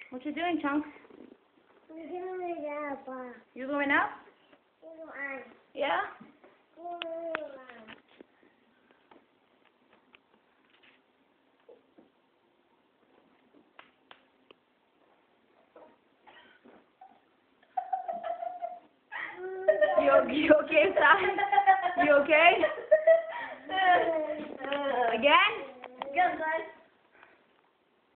What you doing, Chunks? I'm going up. You going up? Yeah? You okay, son? You okay? Again? Again, guys.